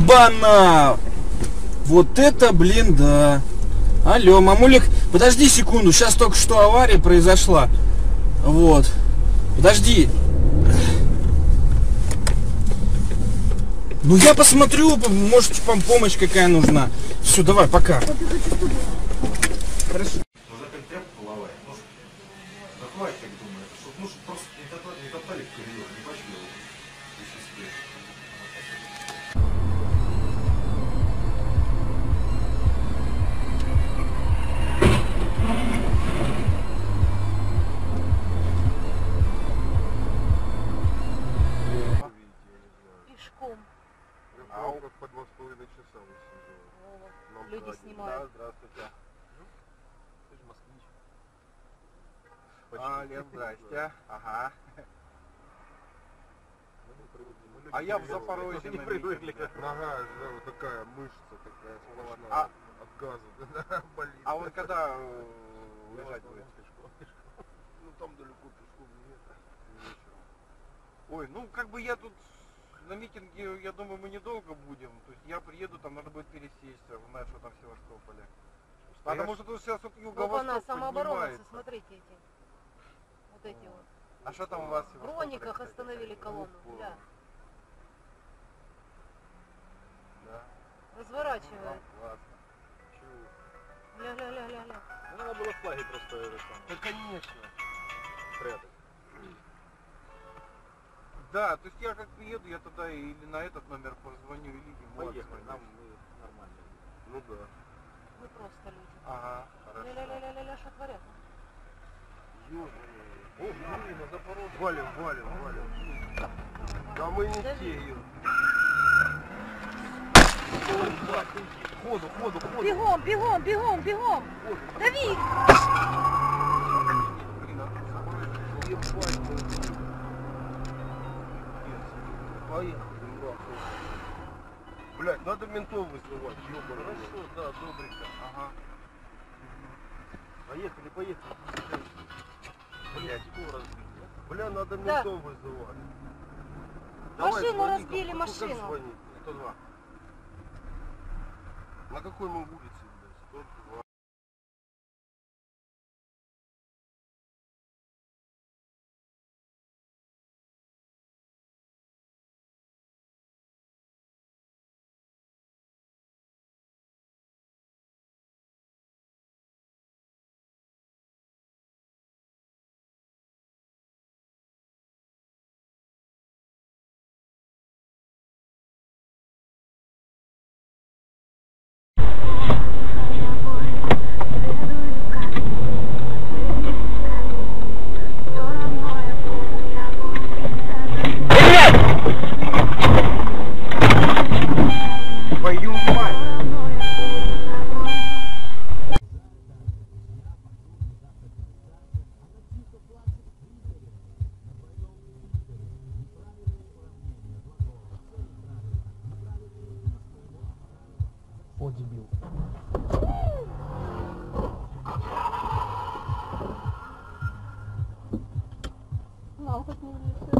Оба-на! Вот это, блин, да. Алло, мамулик, подожди секунду, сейчас только что авария произошла. Вот. Подожди. Ну я посмотрю, может вам помощь какая нужна. Все, давай, пока. Хорошо. По 2,5 часа вы Люди снимают. Да, здравствуйте. Ты же москвич. Лен, здрасте. Ага. А я в Запорожье не привыкли. Нога, вот такая мышца такая сплошная. От газа болит. А он когда уезжать будет? Ну там далеко пешком нет. Ой, ну как бы я тут на митинге, я думаю, мы недолго будем. То есть я приеду, там надо будет пересесть, знать, что там в Севастополе. Потому что тут сейчас юго-восток самооборонцы, смотрите эти. Вот эти вот. А что там у вас в В Севастополе? Брониках остановили колонну. Да. Да. Разворачивают. Классно. Ля-ля-ля-ля-ля. Ну, надо было флаги просто да, конечно. Прятать. Да, то есть я как приеду, я тогда или на этот номер позвоню, или ему поехали, нам мы нормально. Ну да. Мы просто люди. Ага, хорошо. Ля-ля-ля-ля-ля, что творят? О, блин, на Запорожье. Валим. Да мы не те ее. Ходу. Бегом! Дави! Поехали, блядь, надо ментов вызывать, ёбаный. Хорошо, да, добренько. Ага. Поехали. Блядь, разбили. Бля, надо ментов вызывать. Машину разбили, машину. 102. На какой мы улице, блядь? 102. О, дебил. Нам хоть не влезет.